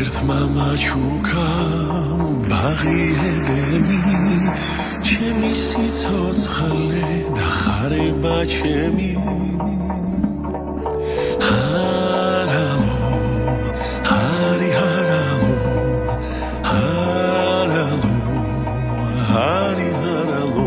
ერთმა მაჩუკამ ბაღი ედემი ჩემი სიცოცხლე და ხარება ჩემი ჰარალო ჰარი ჰარალო ჰარალო ჰარი ჰარალო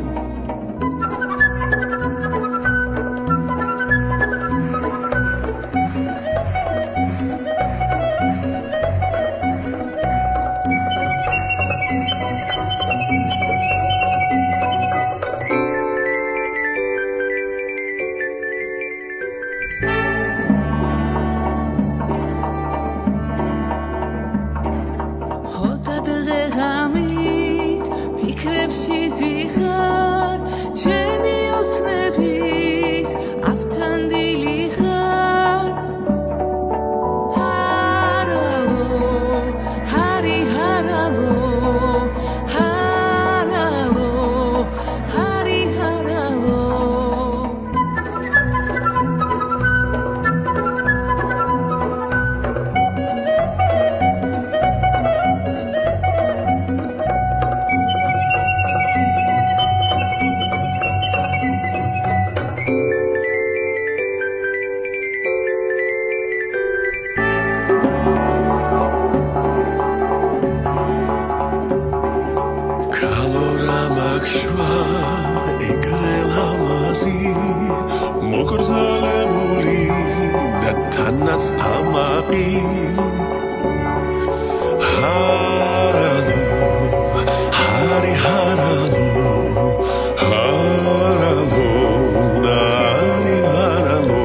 მოკრძალებული და თანაც ამაყი ჰარალო ჰარი ჰარალო ჰარალო და ჰარი ჰარალო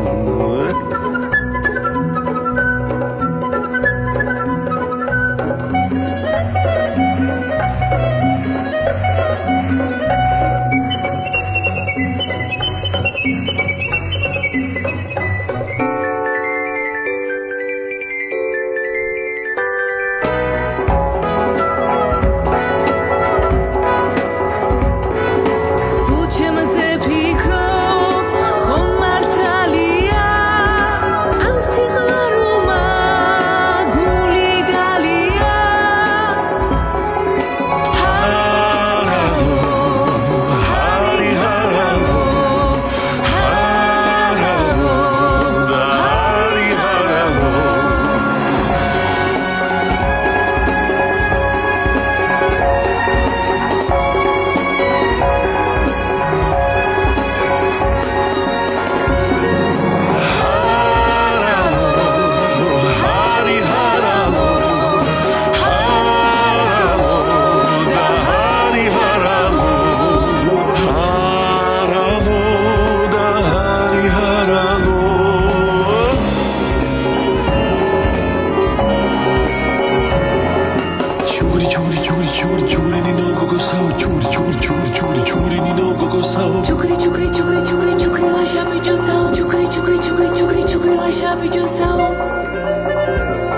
Chukri chukri chukri chukri chukri la shabi just down. Chukri chukri chukri chukri chukri la shabi just down.